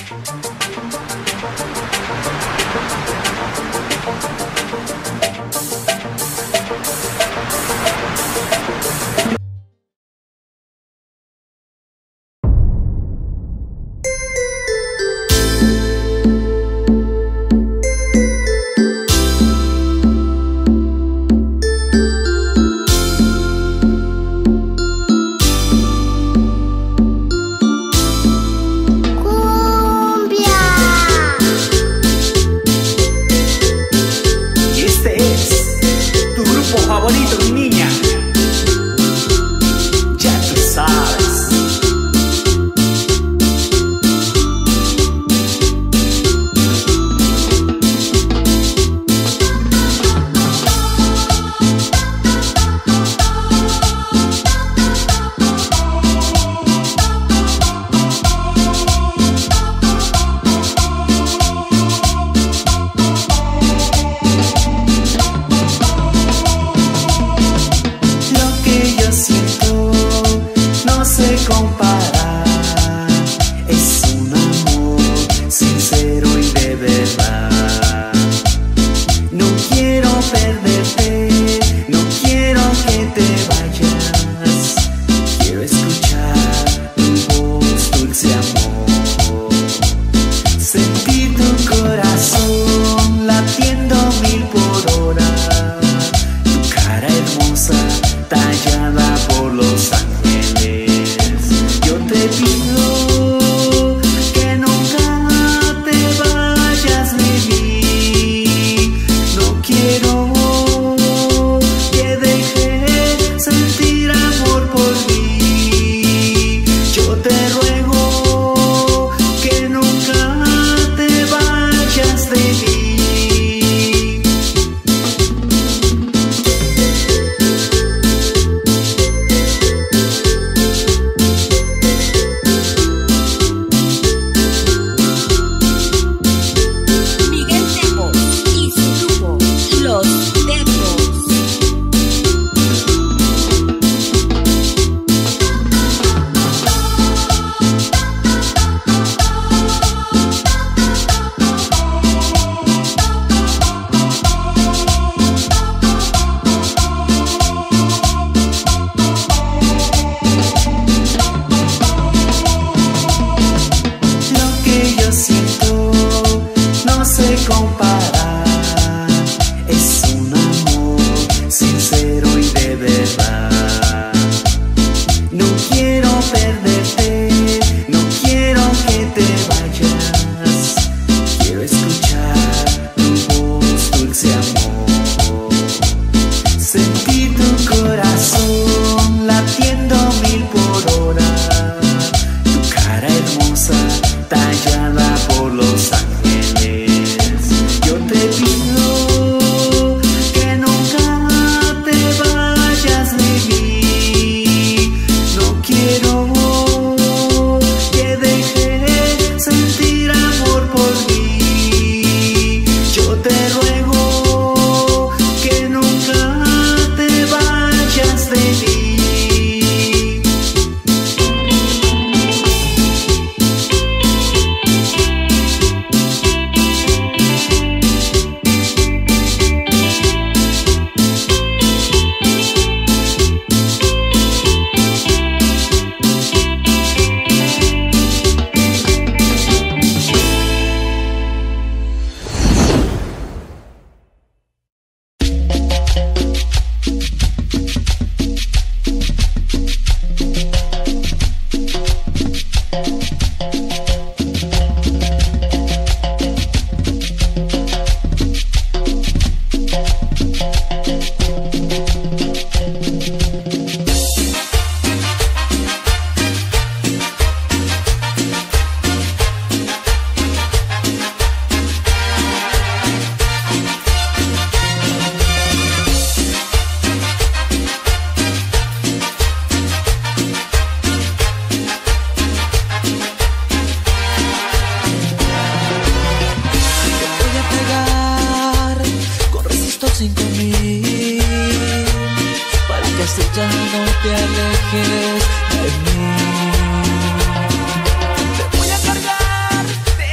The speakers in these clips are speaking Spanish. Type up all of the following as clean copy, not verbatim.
alejes de mí. Te voy a cargar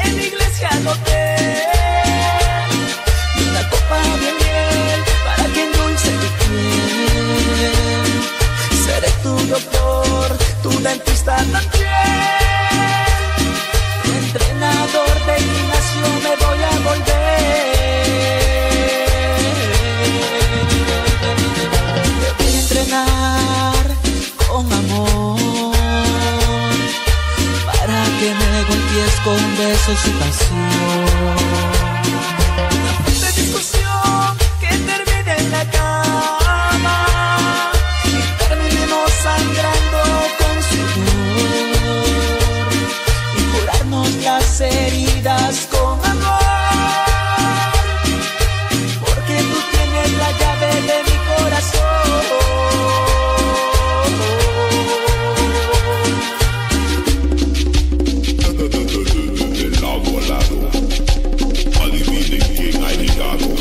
golpees con besos y pasión. Una discusión que termine en la cama y terminemos sangrando con sudor y curarnos las heridas con amor, porque tú tienes la llave de mi corazón. De lado a lado, adivinen quién ha llegado.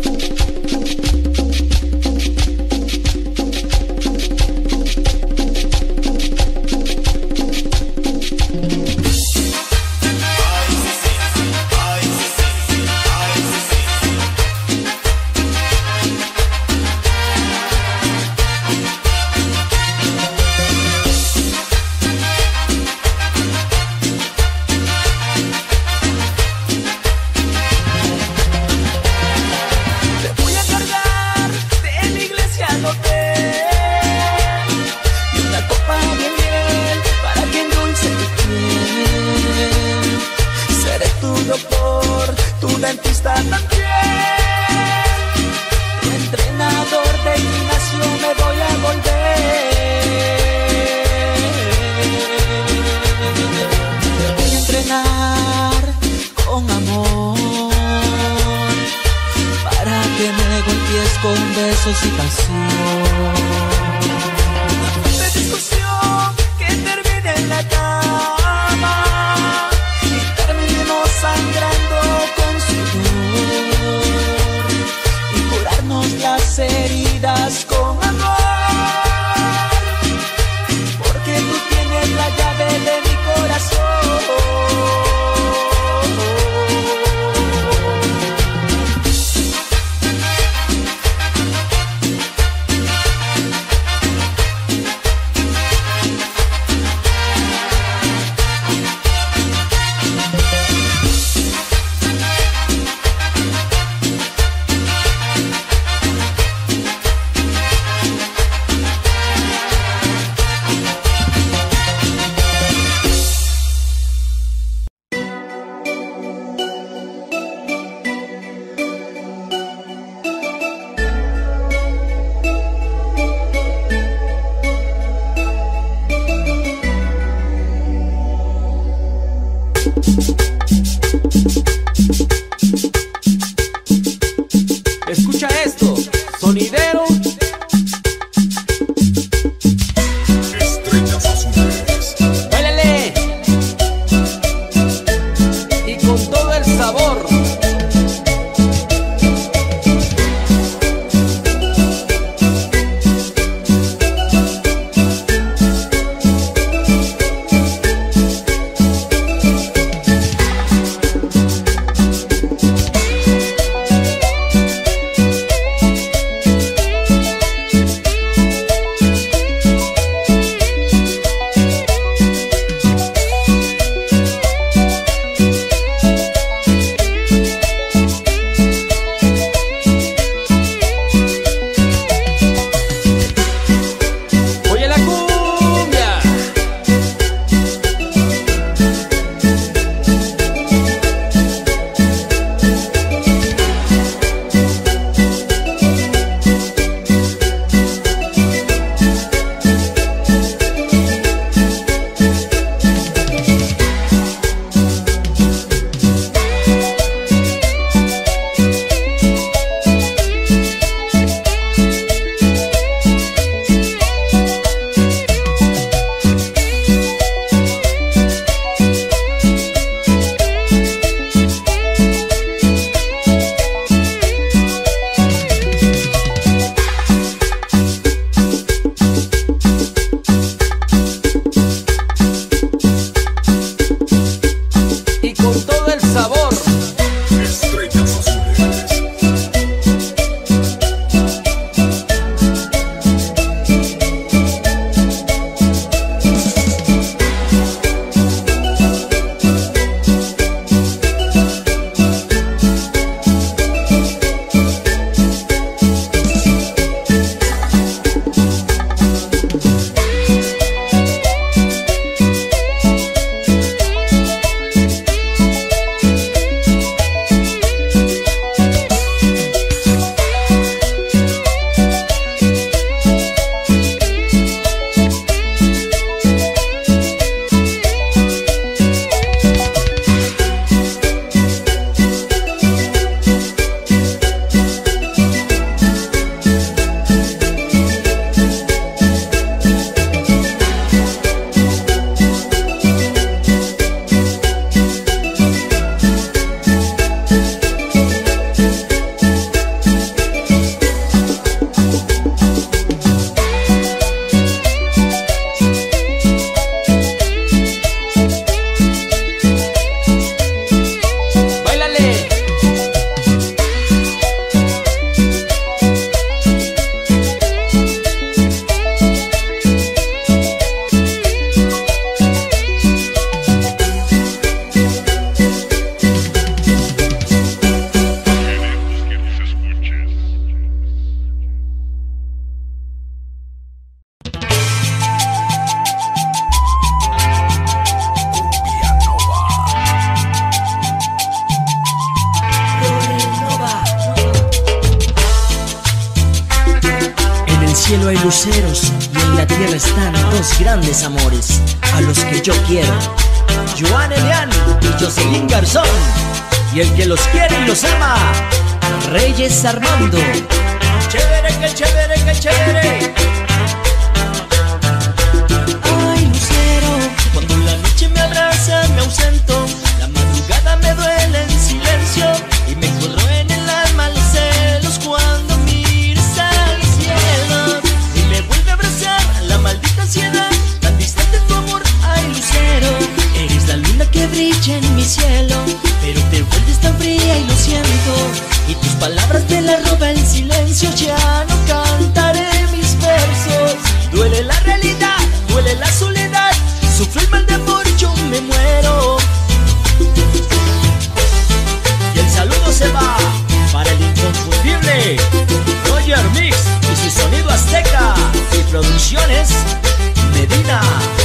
Con besos y pasión. Una discusión que termine en la cama y terminemos sangrando con sudor y curarnos las heridas con amor, porque tú tienes la llave de mi corazón. Escucha esto, sonidero. Estrellas azules. Báilale. Y con todo el sabor. luceros y en la tierra están dos grandes amores a los que yo quiero, Joan Elian y Jocelyn Garzón, y el que los quiere y los ama, Reyes Armando. Chévere, que chévere, que chévere. Ay, lucero, cuando la noche me abraza me ausento, la madrugada me duele en silencio y me corro en el alma los celos cuando miras al cielo y me vuelve a abrazar la maldita ansiedad, tan distante tu amor. Ay, lucero, eres la luna que brilla en mi cielo, pero te vuelves tan fría y lo siento, y tus palabras me las roba el silencio. Ya no cantaré mis versos, duele la realidad, duele la soledad, sufro el mal de amor, yo me muero. Y el saludo se va para el inconfundible Roger Mix y su sonido azteca y producciones Medina.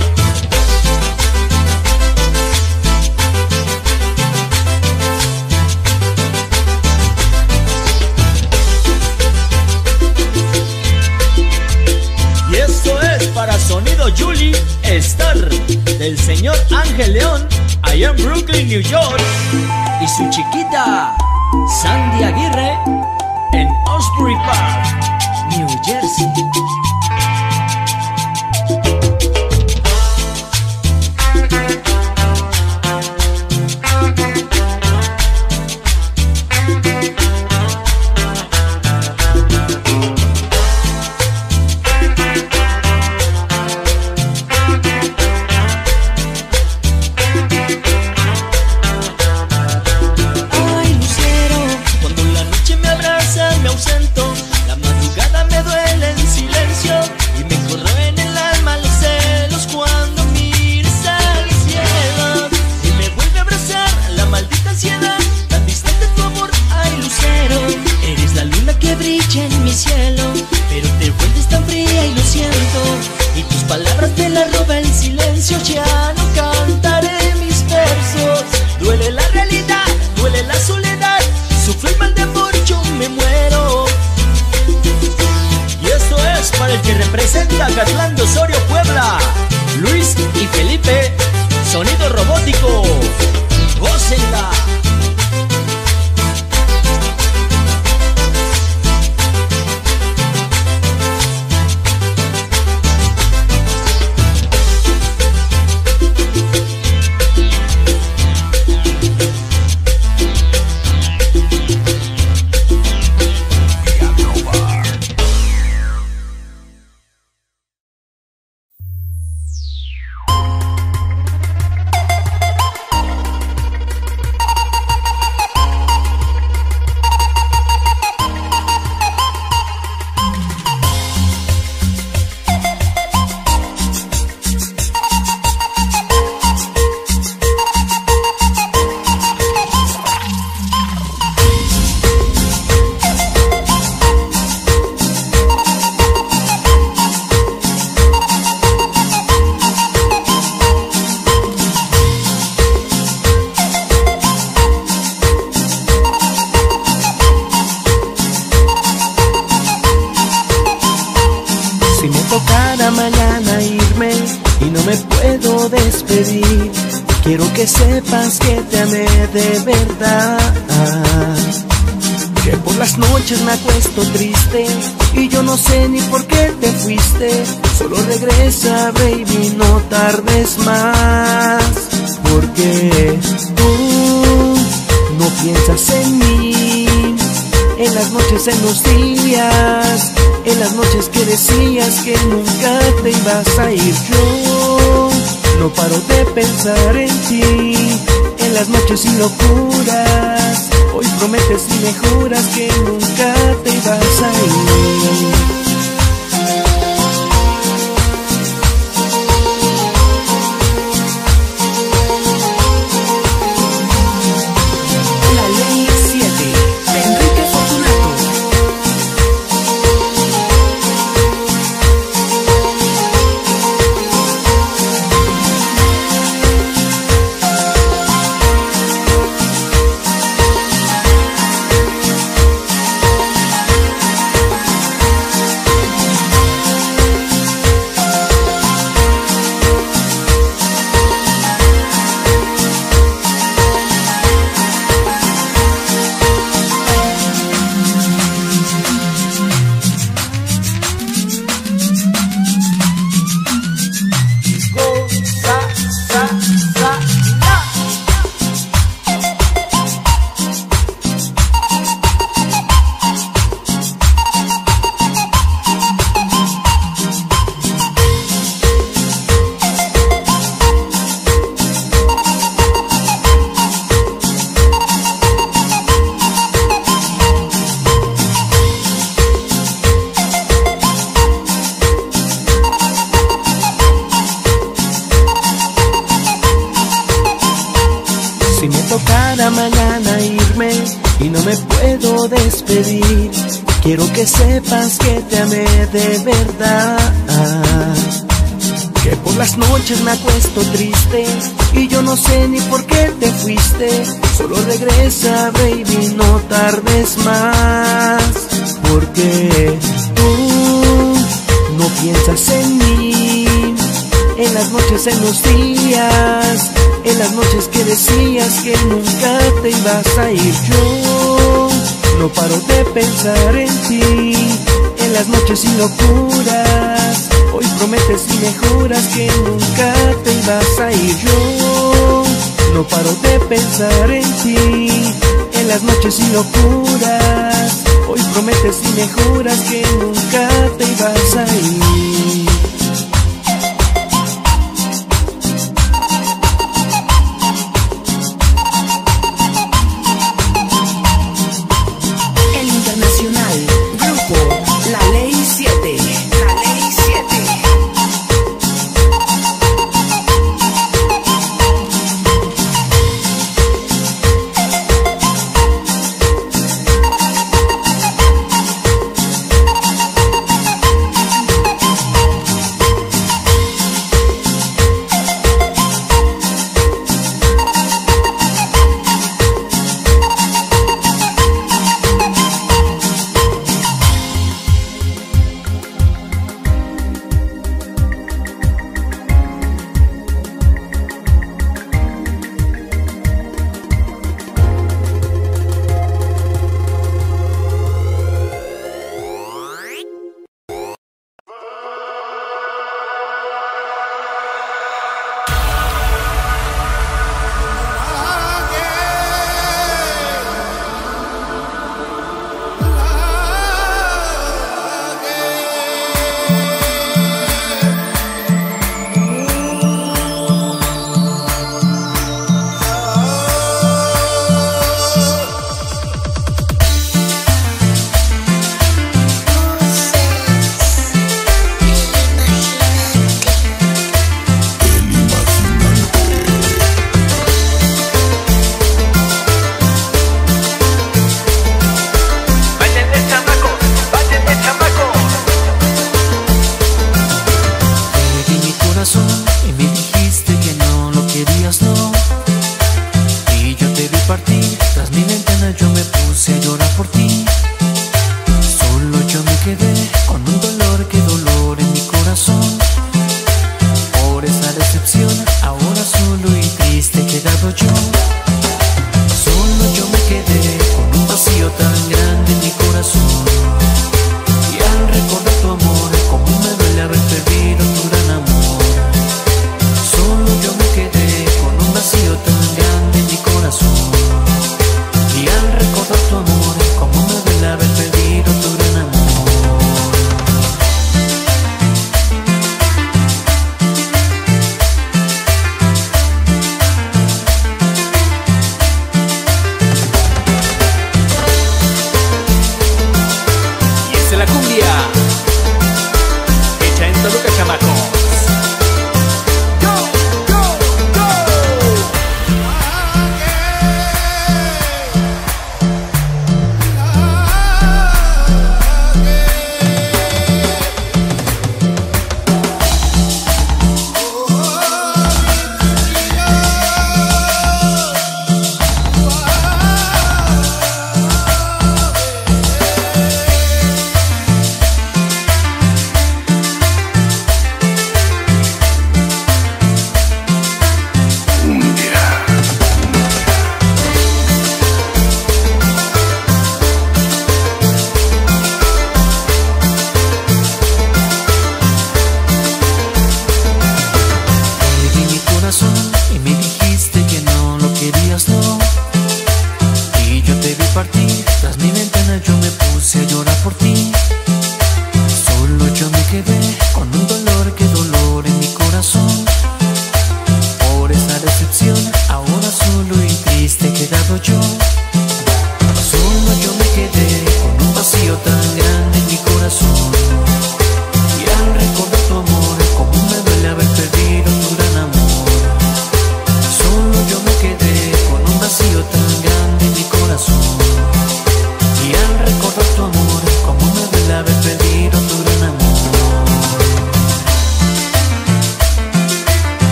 Para Sonido Julie Star del señor Ángel León allá en Brooklyn, New York, y su chiquita Sandy Aguirre en Osbury Park, New Jersey. Catlán, Osorio, Puebla, Luis y Felipe, Sonido Robótico, gócenla. Cada mañana irme y no me puedo despedir. Quiero que sepas que te amé de verdad, que por las noches me acuesto triste y yo no sé ni por qué te fuiste. Solo regresa, baby, no tardes más, porque tú no piensas en mí. En las noches, en los días, en las noches que decías que nunca te ibas a ir, yo no paro de pensar en ti. En las noches sin locuras, hoy prometes y me juras que nunca te ibas a ir. si me tocara mañana irme y no me puedo despedir, quiero que sepas que te amé de verdad. Que por las noches me acuesto triste y yo no sé ni por qué te fuiste. Solo regresa, baby, no tardes más, porque tú no piensas en mí. En las noches, en los días, en las noches que decías que nunca te ibas a ir, yo no paro de pensar en ti. En las noches sin locuras, hoy prometes y me juras que nunca te ibas a ir, yo no paro de pensar en ti. En las noches sin locuras, hoy prometes y me juras que nunca te ibas a ir.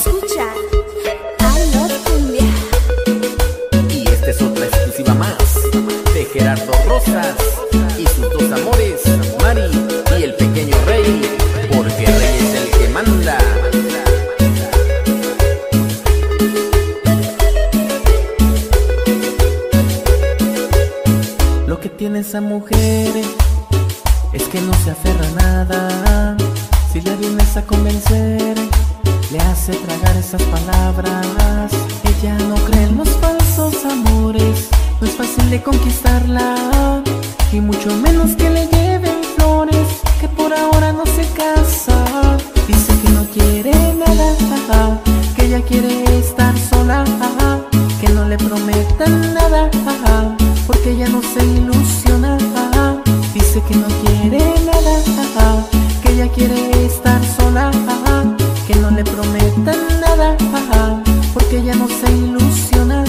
Escucha a los cumbia. Y esta es otra exclusiva más de Gerardo Rosas y sus dos amores, Mari y el pequeño Rey, porque Rey es el que manda. Lo que tiene esa mujer es que no se aferra a nada. Si la vienes a convencer, le hace tragar esas palabras. Ella no cree en los falsos amores, no es fácil de conquistarla, y mucho menos que le lleven flores, que por ahora no se casa. Dice que no quiere nada, que ella quiere estar sola, que no le prometan nada, porque ella no se ilusiona. Dice que no quiere nada, que ella quiere estar sola, que no le prometan nada, porque ella no se ilusiona.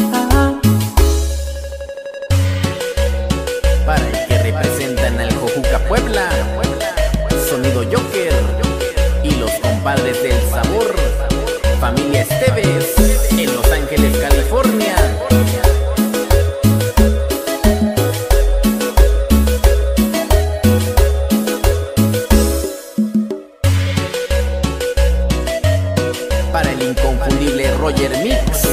Para el que representan al Jojuca Puebla, Sonido Joker y los compadres del sabor, familia Esteves en Los Ángeles, California. Para el inconfundible Roger Mix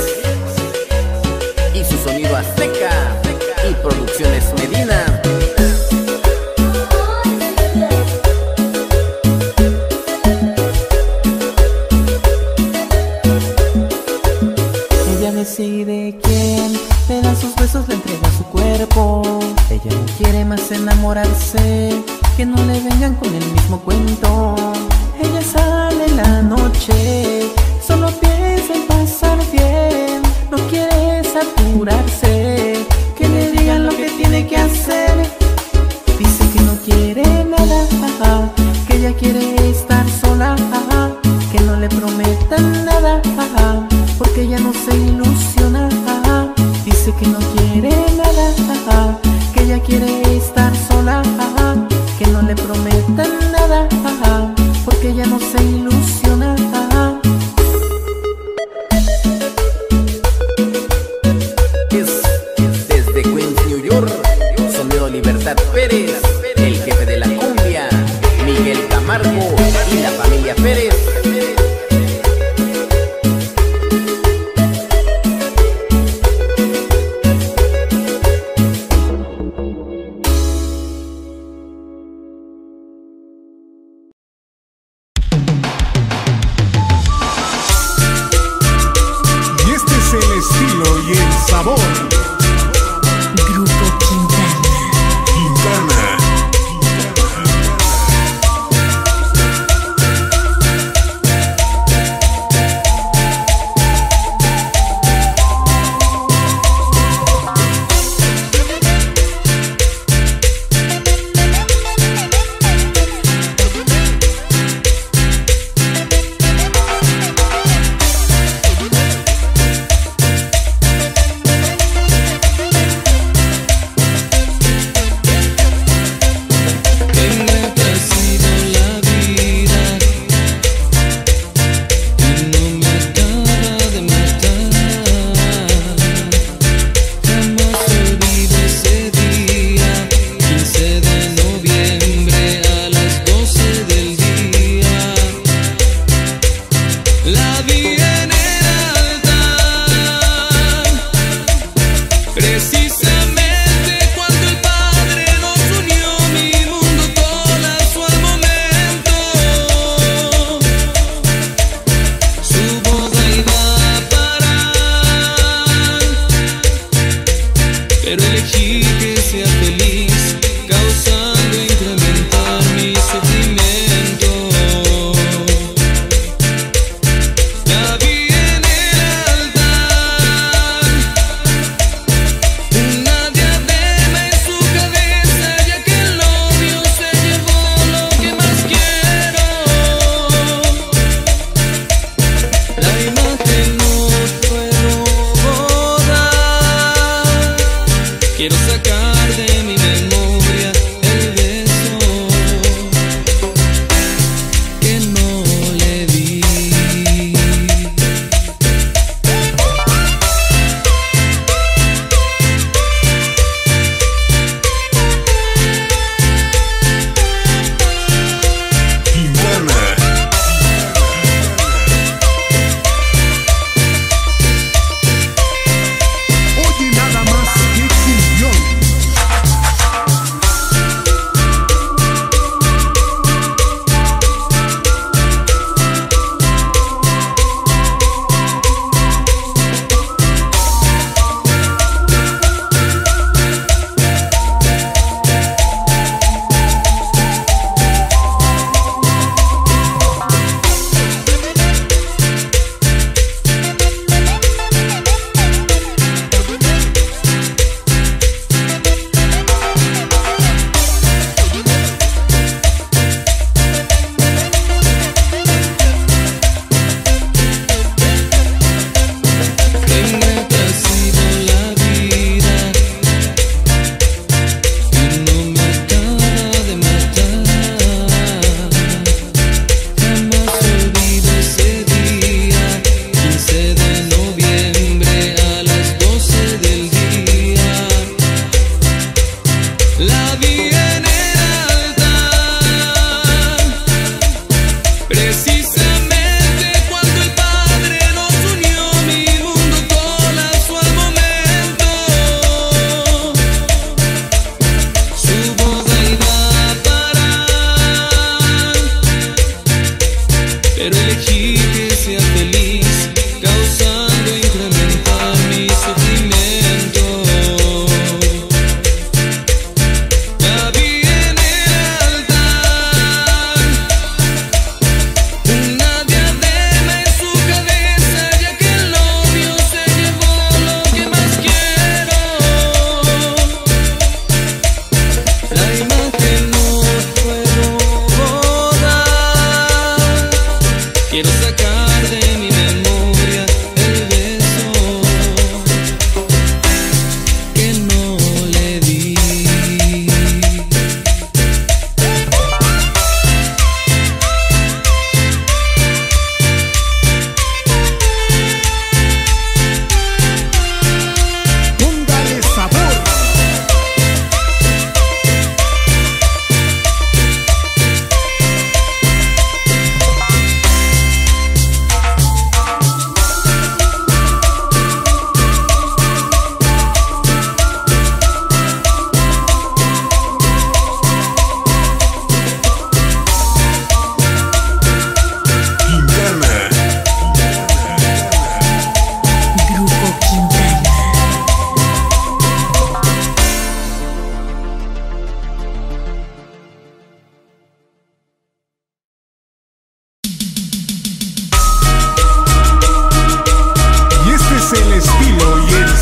y su sonido azteca y Producciones Medina. Ella decide quién le da sus besos, le entrega su cuerpo. Ella no quiere más enamorarse, que no le vengan con el mismo cuento. Ella sale en la noche, solo piensa en pasar bien, no quiere saturarse, que le digan lo que tiene que hacer. Dice que no quiere nada, que ella quiere estar sola, que no le prometan nada, porque ella no se ilusiona. Dice que no quiere nada, que ella quiere estar sola, que no le prometan nada, porque ella no se ilusiona. Desde Queens, New York, Sonido Libertad Pérez, el jefe de la cumbia, Miguel Camargo y la familia Pérez. Y este es el estilo y el sabor. Grupo Quintana. Quintana.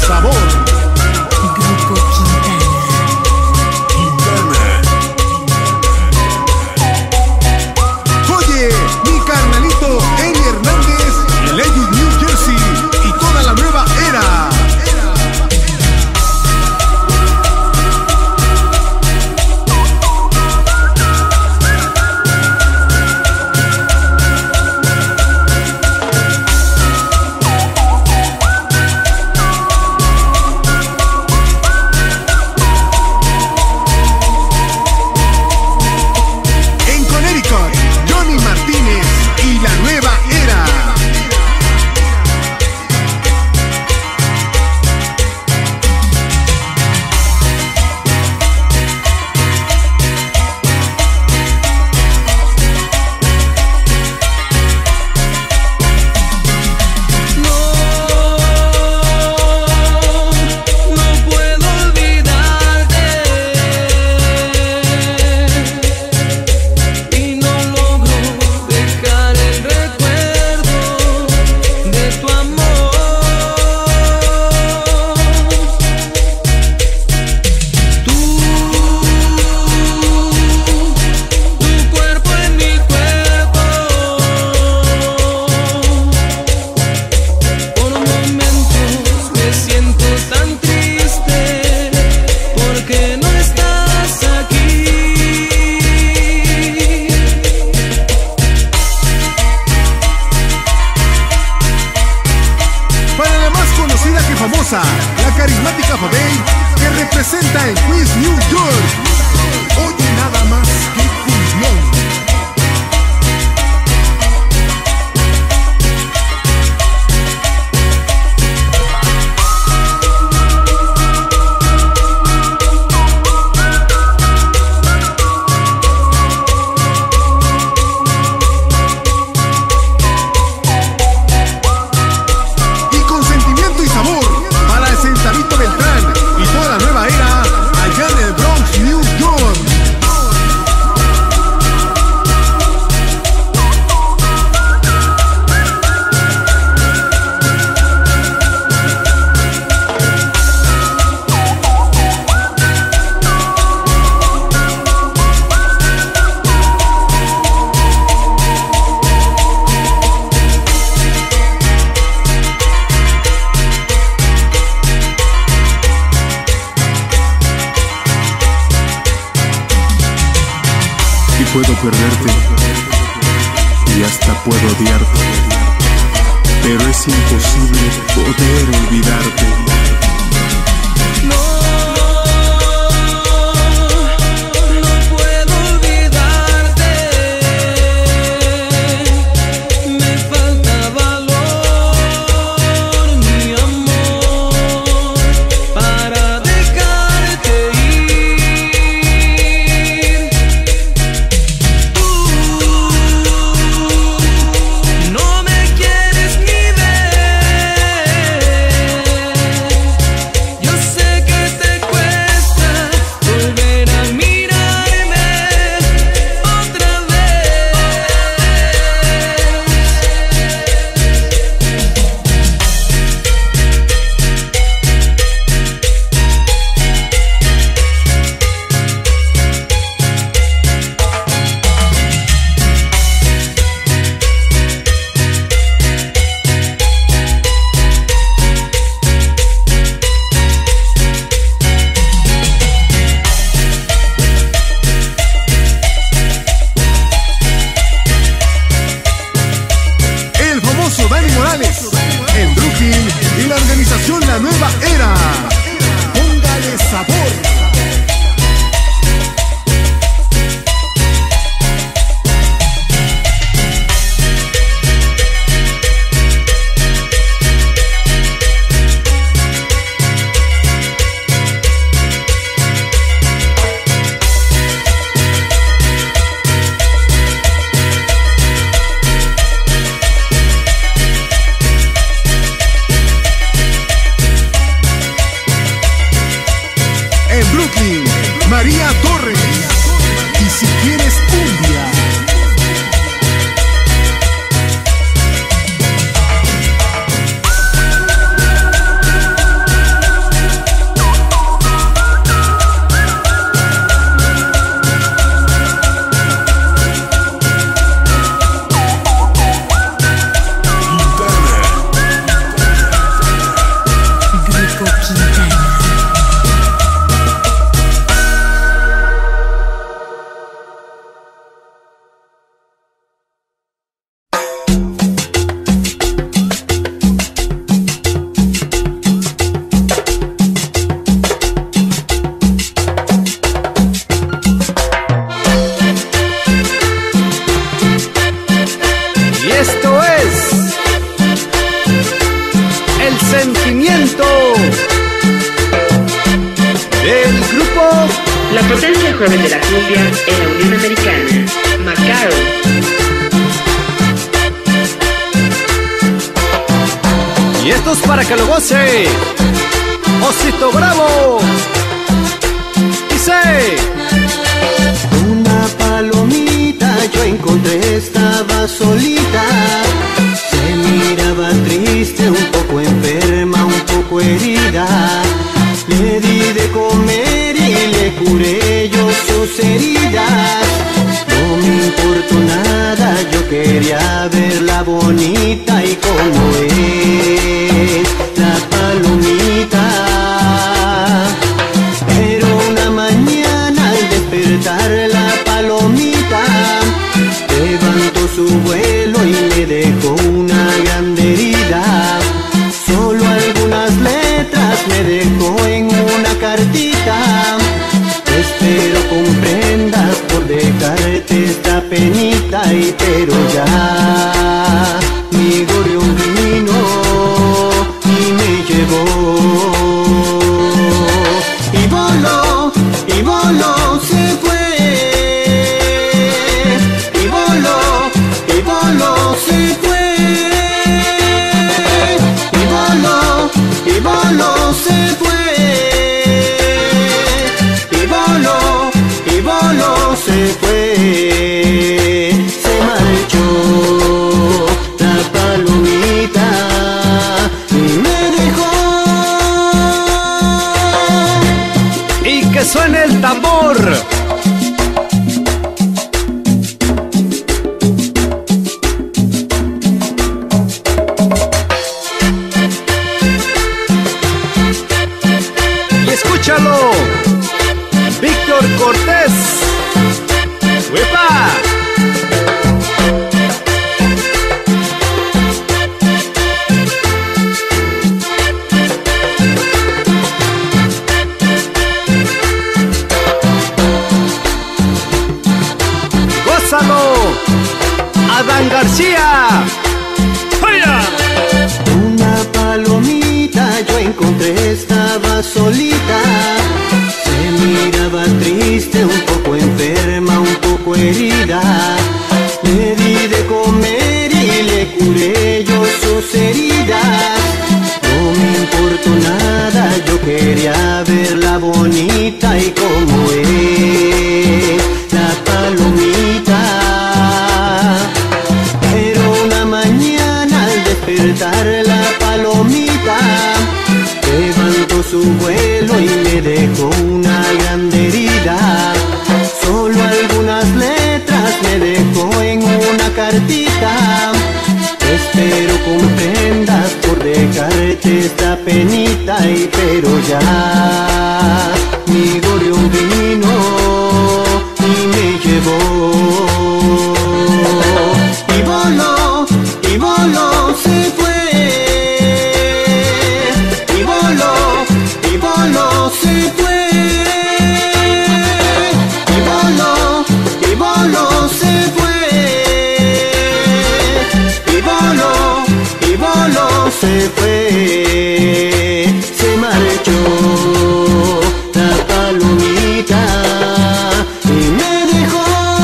sabor. Grupo Quintana. Oye, mi carnalito Eri Hernández, el Edith New Jersey y toda la nueva era. La carismática Fabey que representa en Queens, New York. Oye, nada más que función. Puedo perderte y hasta puedo odiarte, pero es imposible poder olvidarte. joven de la cumbia en la Unión Americana, Macao. Y esto es para que lo goce Osito Bravo. Dice: una palomita yo encontré, estaba solita, se miraba triste, un poco enferma, un poco herida. Le di de comer y le curé yo sus heridas. No me importó nada, yo quería verla bonita y como es la palomita. Pero una mañana al despertar la palomita levantó su vuelo y me dejó una grande herida. Solo algunas letras me dejó en una cartita. Espero comprendas por dejarte esta penita, y pero ya mi gorrión vino y me llevó. Y voló, se fue. Y voló, se fue. Y voló, se fue. Y voló, se fue. Se marchó la palomita y me dejó. y que suene el tambor. Y escúchalo, Víctor Cortés. ¡Uepa! ¡Gózalo! ¡Adán García! ¡Vaya! Una palomita yo encontré, estaba solita, se miraba triste, un poco enferma, un poco herida. Le di de comer y le curé yo sus heridas. No me importó nada, yo quería verla bonita y como es la palomita. Pero una mañana al despertar la palomita levantó su vuelo y me dejó una grande herida. Solo algunas letras me dejó en una cartita. Espero comprendas por dejarte esta penita, y pero ya mi gorrión vino y me llevó. Y voló, se fue. Y voló, se fue. Y voló, se fue. Y voló, se fue. Se marchó la palomita y me dejó.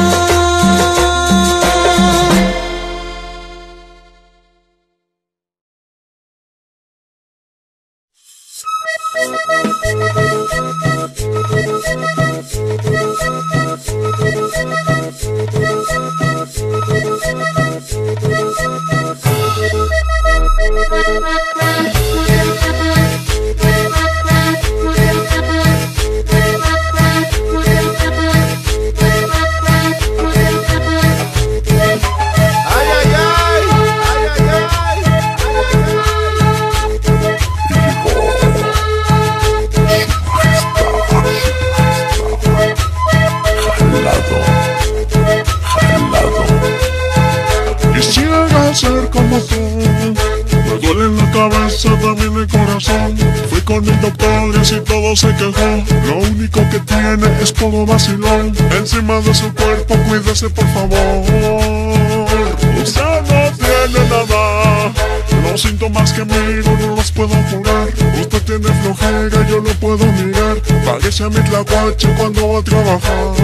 Quisiera ser como tú, me duele la cabeza, también el corazón. Fui con el doctor y así todo se quejó. Lo único que tiene es puro vacilón. Encima de su cuerpo cuídese por favor. Usted no tiene nada, los síntomas que miro no los puedo curar. Usted tiene flojera, yo lo puedo mirar. Parece a mi tlacuache cuando va a trabajar.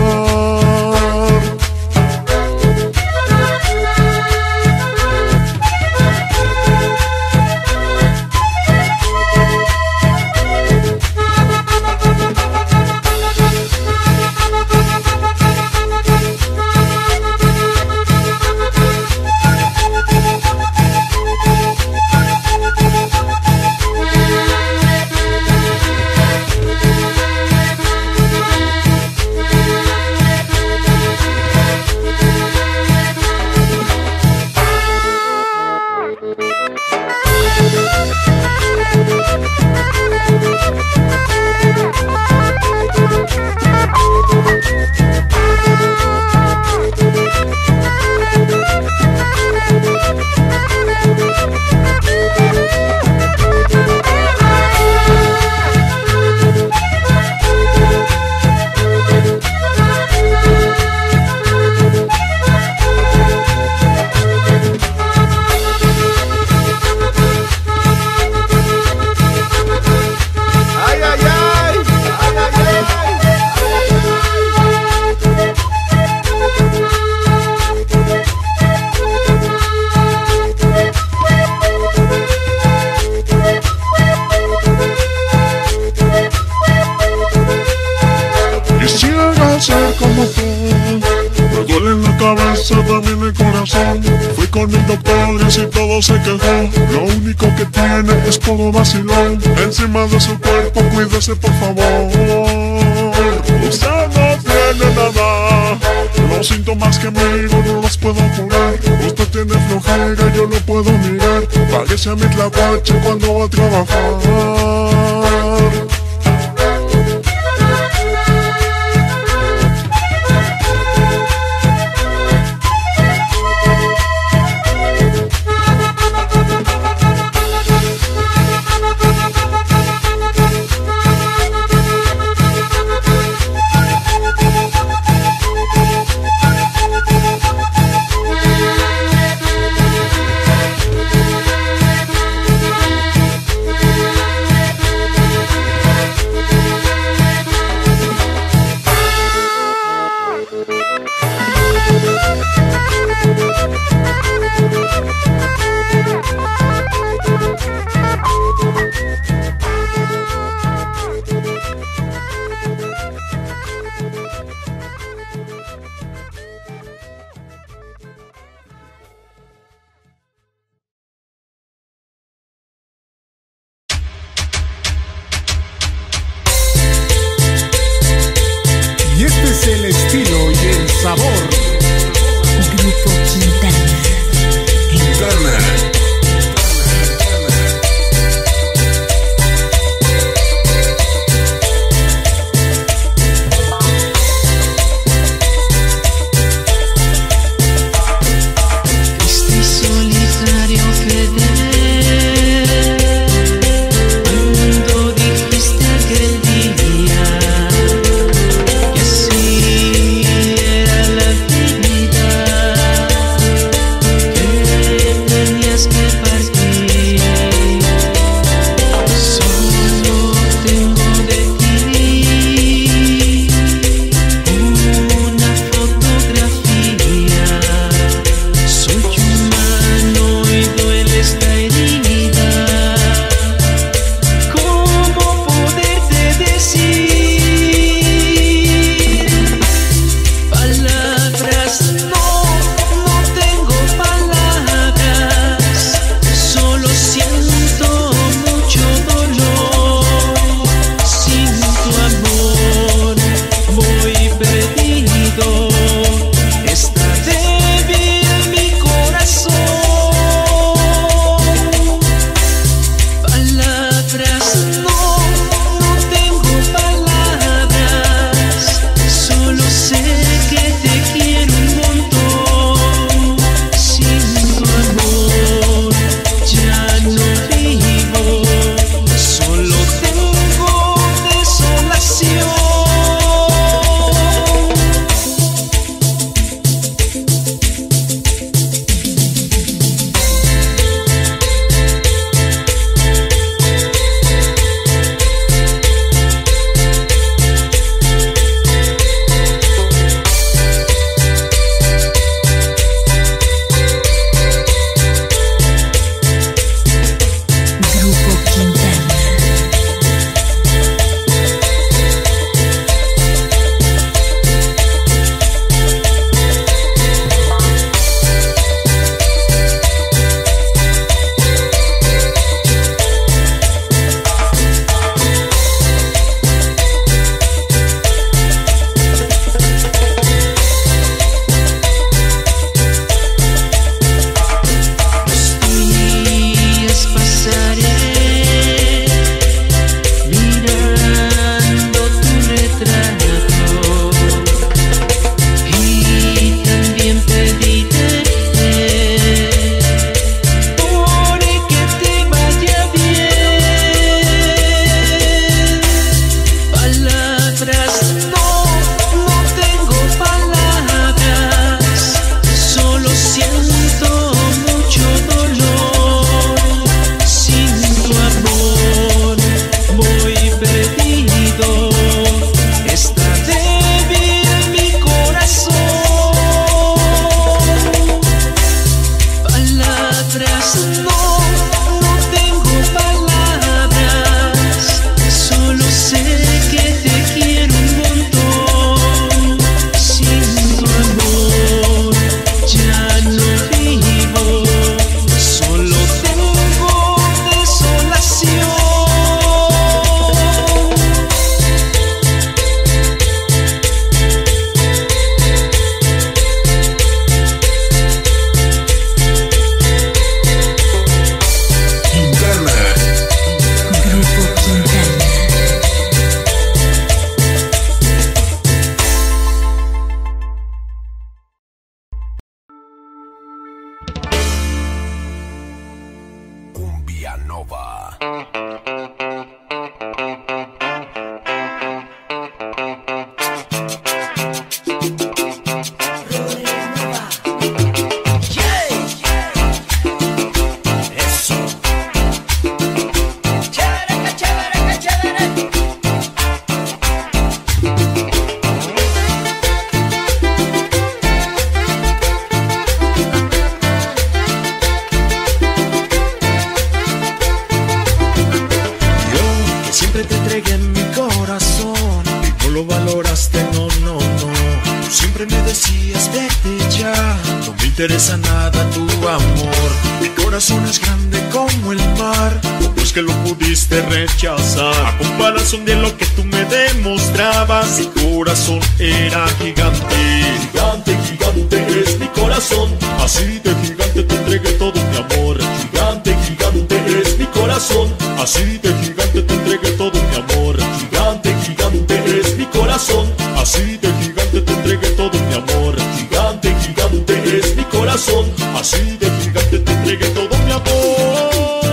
Ser como tú, me duele en la cabeza, también el corazón. Fui con el doctor y así todo se quejó. Lo único que tiene es puro vacilón. Encima de su cuerpo, cuídese por favor. Usted no tiene nada, los síntomas que miro no los puedo curar. Usted tiene flojera, yo lo puedo mirar. Parece a mi tlacuache cuando va a trabajar. Y este es el estilo y el sabor. Grupo Quintana. Quintana. Estoy solitario quedé cuando dijiste aquel día que así era la vida. Yanova. No interesa nada tu amor. Mi corazón es grande como el mar. ¿Cómo es que lo pudiste rechazar? A comparación de lo que tú me demostrabas, mi corazón era gigante. Gigante, gigante es mi corazón. Así de gigante te entregué todo mi amor. Gigante, gigante es mi corazón. Así de gigante te entregué todo mi amor. Gigante, gigante es mi corazón. Así de gigante te entregué todo mi amor. Gigante, gigante es mi corazón. Así de gigante te entregué todo mi amor.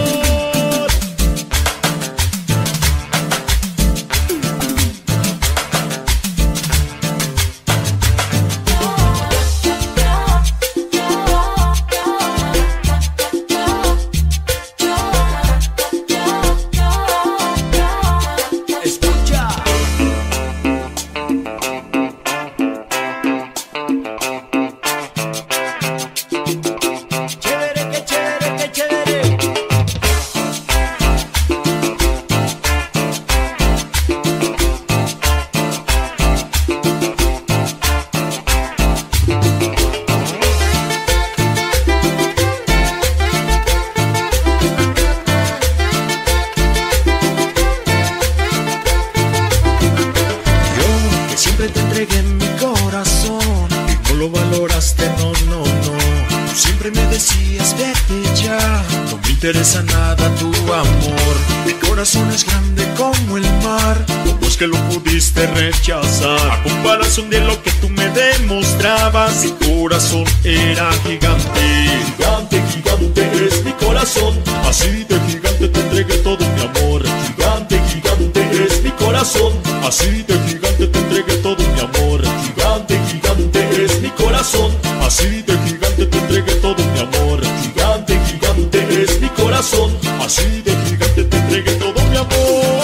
No interesa nada tu amor. Mi corazón es grande como el mar. ¿Cómo es que lo pudiste rechazar? A comparación de lo que tú me demostrabas, mi corazón era gigante. Gigante, gigante es mi corazón. Así de gigante te entregué todo mi amor. Gigante, gigante es mi corazón. Así de gigante te entregué todo mi amor. Gigante, gigante es mi corazón. Así de gigante te entregué todo mi amor. Gigante, gigante es mi corazón. Así de gigante te entregué todo mi amor.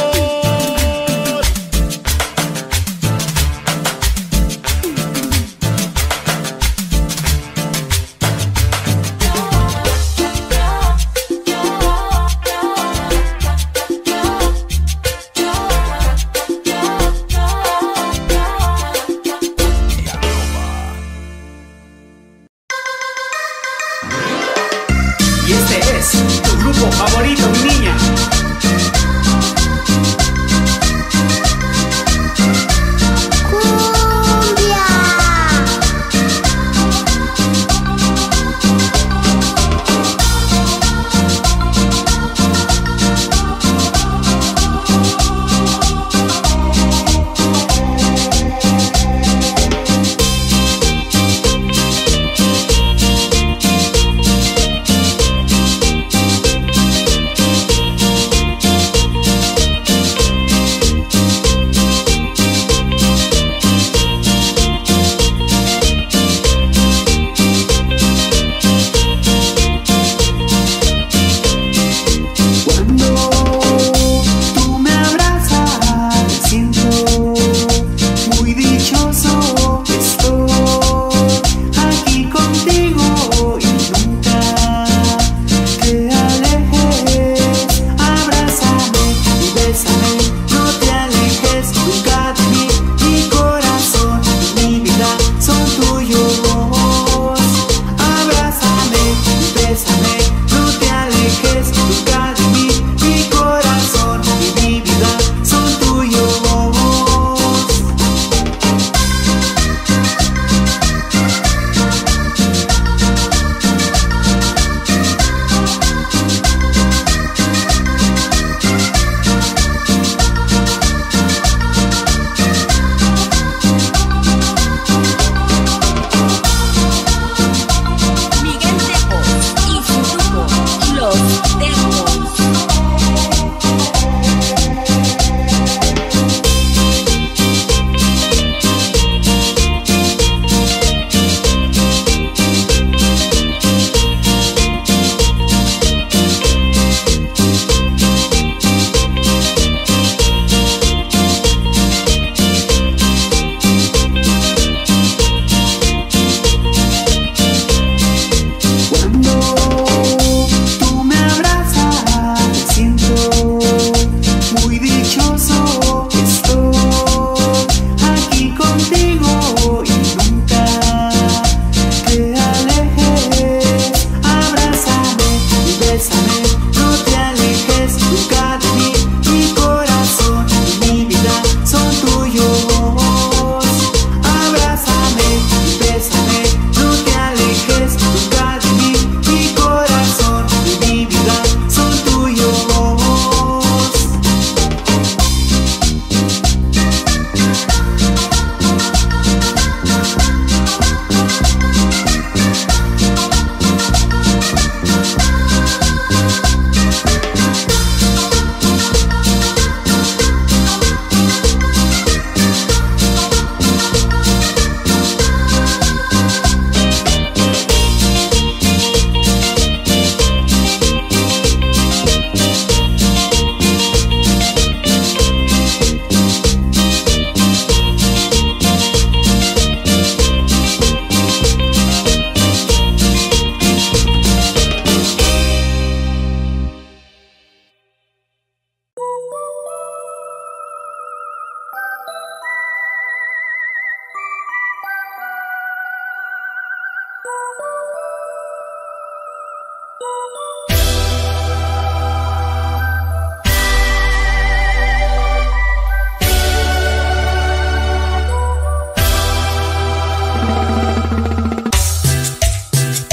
Y este es tu grupo favorito, mi niña.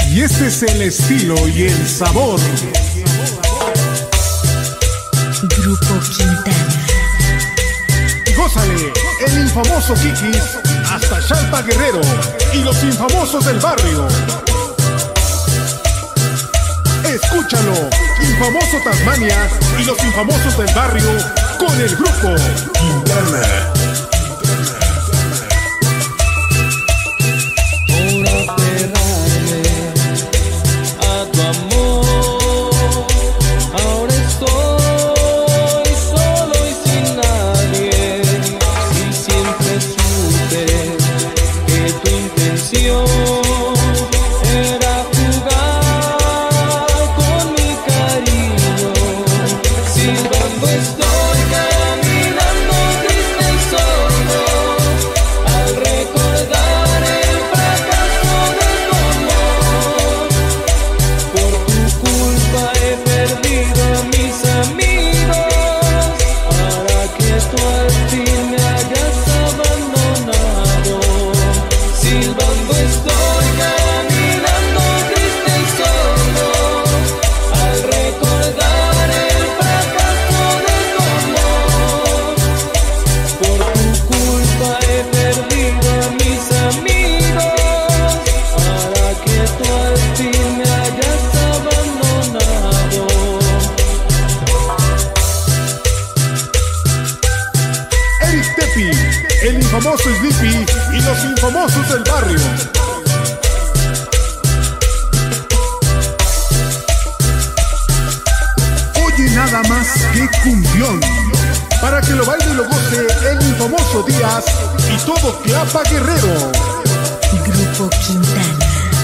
Y este es el estilo y el sabor. Grupo Quintana. Gózale, el infamoso Kikis, hasta Chalpa Guerrero y los infamosos del barrio. Escúchalo, infamoso Tasmania y los infamosos del barrio con el grupo Quintana. El infamoso Sleepy y los infamosos del barrio. Oye nada más que cumbión, para que lo baile y lo goce el infamoso Díaz y todo Tlapa Guerrero. Grupo Quintana.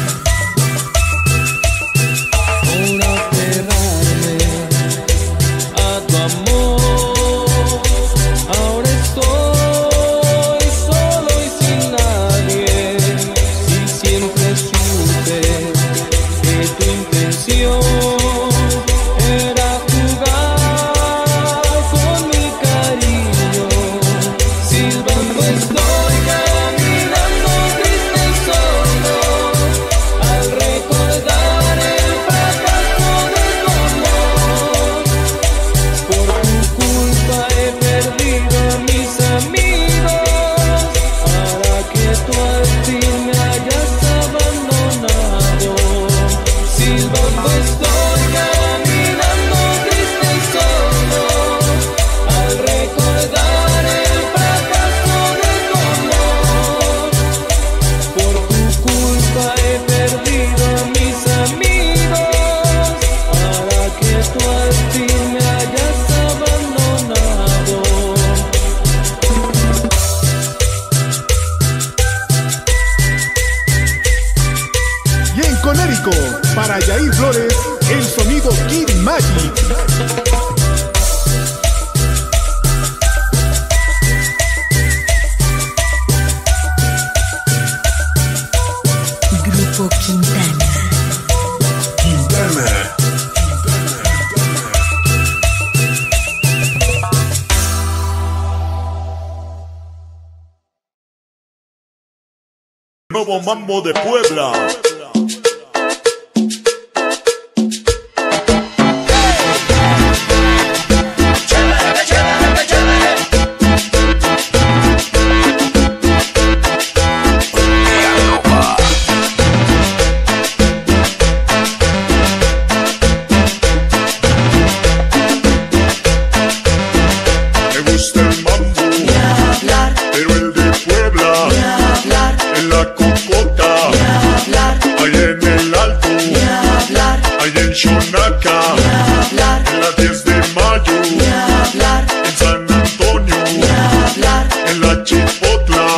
Para Yair Flores, el sonido Kid Magic. Grupo Quintana. Quintana. Nuevo mambo de Puebla. Chonaca, en la 10 de mayo, en San Antonio, en la Chipotla.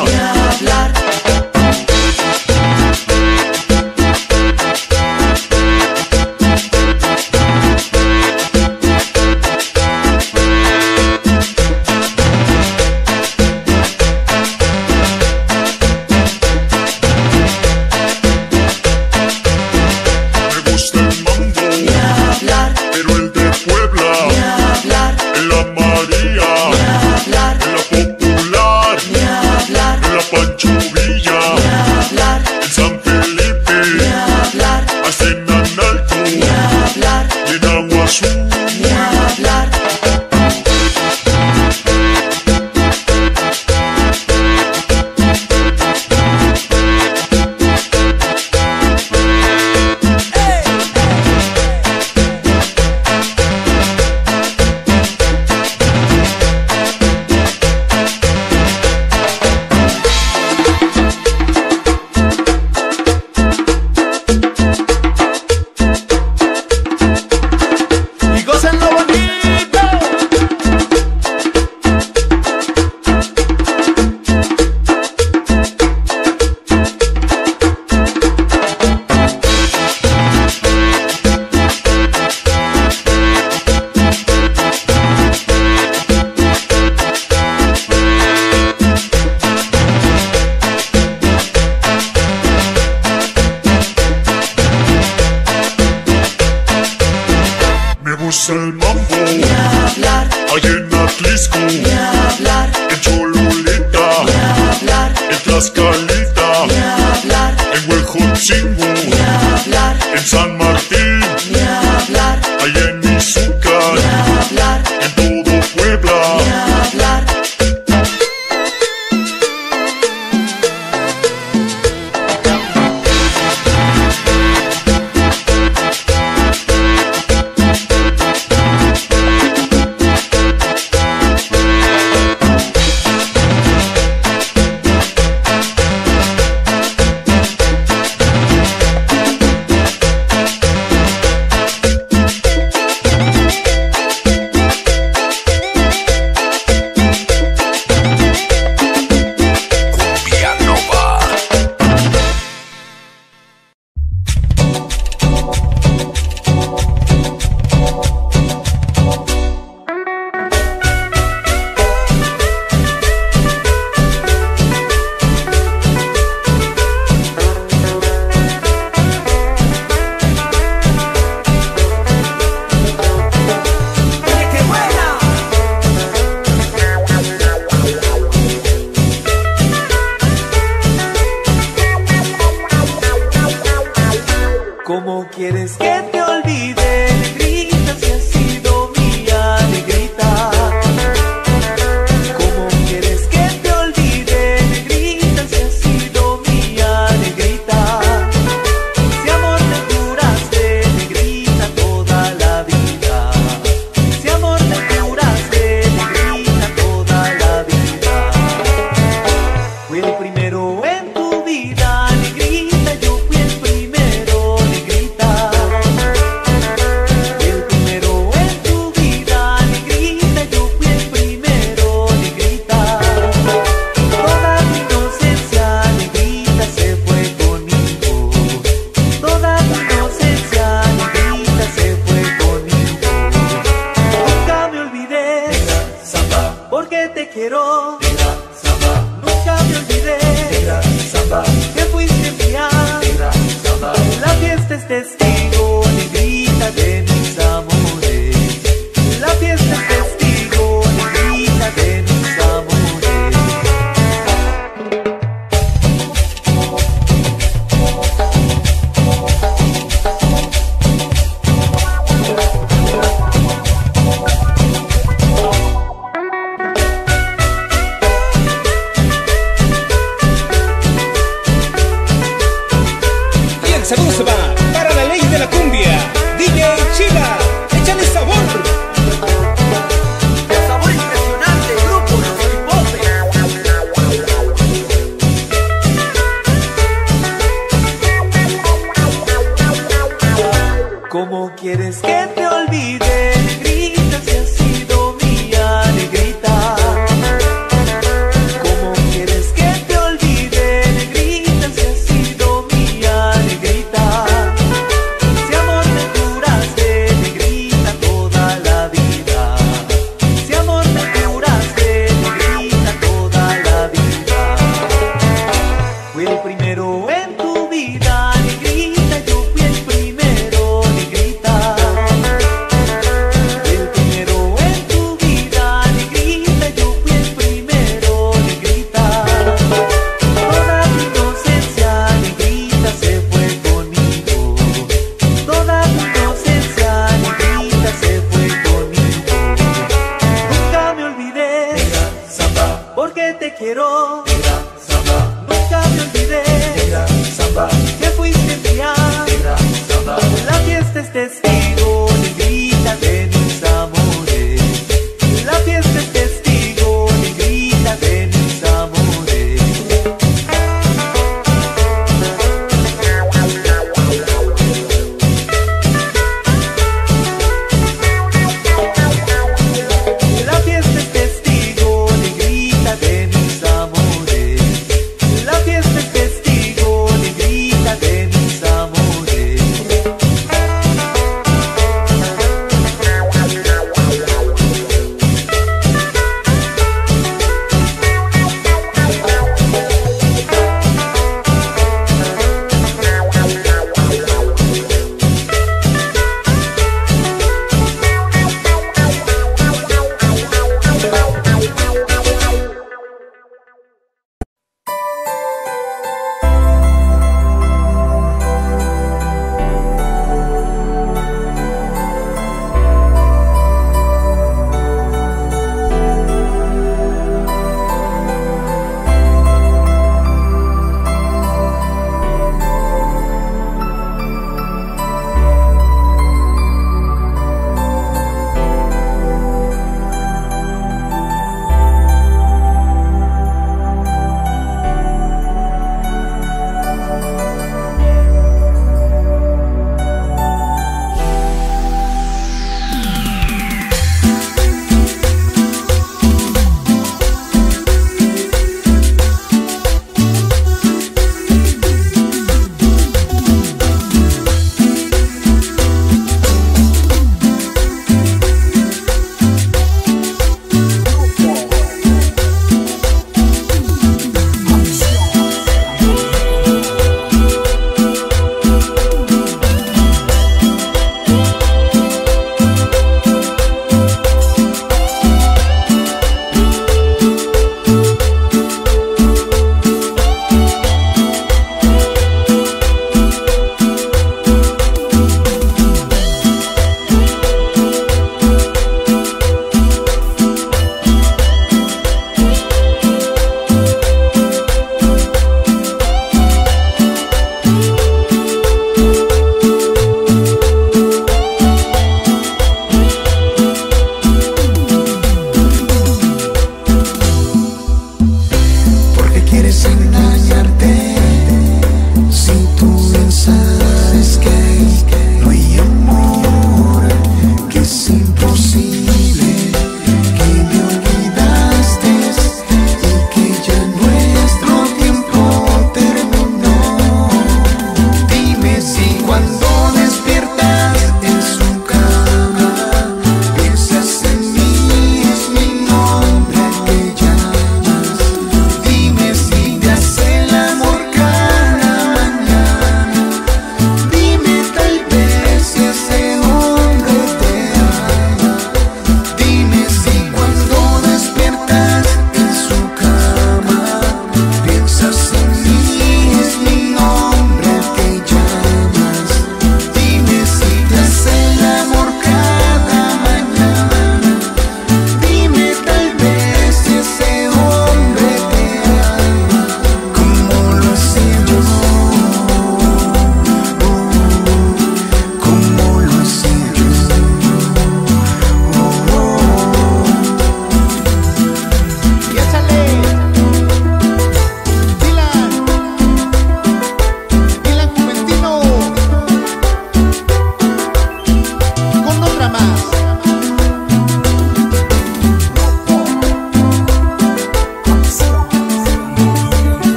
Me gusta el mambo, pero el de Puebla es el mambo. Ni hablar. Allá en Atlisco. Ni hablar. En Cholulita. Ni hablar. En Tlaxcalita. Ni hablar. En Huejotzingo. Ni hablar. En San Martín. Ni hablar. Allá en Izúcar. Ni hablar. En todo Puebla. Ni hablar. ¿Cómo quieres que te olvide, negrita, si has sido mía, negrita? ¿Cómo quieres que te olvide, negrita, si has sido mía, negrita? Si amor te juraste, negrita, toda la vida. Si amor te juraste, negrita, toda la vida. Fui el primero en tu vida, negrita, yo fui el primero, negrita. El primero en tu vida, negrita, yo fui el primero, negrita. Toda mi inocencia, negrita, se fue conmigo. Toda mi inocencia, negrita, se fue conmigo. Nunca me olvidé, porque te quiero. Nunca me olvidé, que fuiste mía. La fiesta es testigo, negrita, de mis amores. La fiesta es testigo, negrita, de mis amores. Y el saludo se va para la ley de la cumbia, DJ Chiva, échale sabor. El sabor impresionante, grupo Los Hipotes. ¿Cómo quieres que te olvide, negrita, si has sido mía, negrita? ¿Cómo quieres que te olvide, negrita, si has sido mía, negrita? Si amor te juraste, negrita, toda la vida. Si amor te juraste, negrita, toda la vida. Fui el primero en tu vida, negrita, yo fui el primero, negrita. El primero en tu vida, negrita, yo fui el primero, negrita. Toda mi inocencia, negrita, se fue conmigo. Toda mi inocencia, negrita, se fue conmigo. Nunca me olvidé, porque te quiero. Nunca me olvidé, que fuiste mía. La fiesta es testigo, negrita, de mis amores. La fiesta es testigo, negrita, de mis amores. La fiesta es testigo, negrita, de mis amores. La fiesta es testigo, negrita, de mis amores.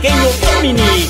pequeño Domini.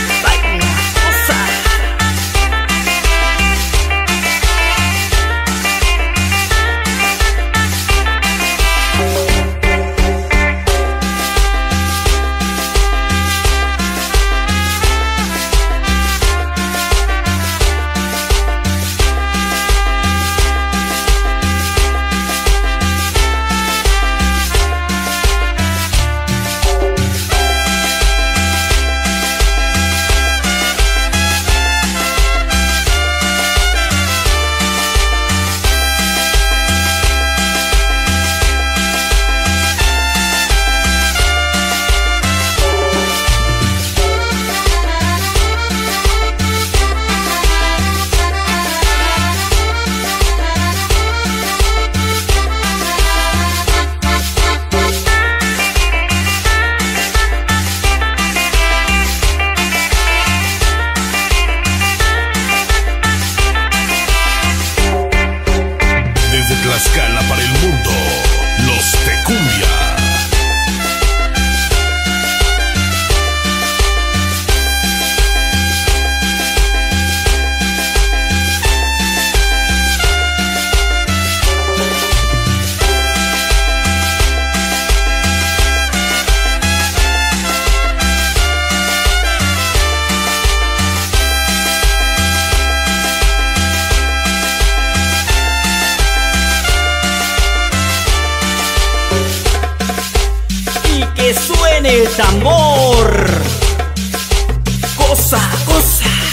Tlaxcala para el mundo, los de cumbia. Que suene el tambor. Cosa, cosa.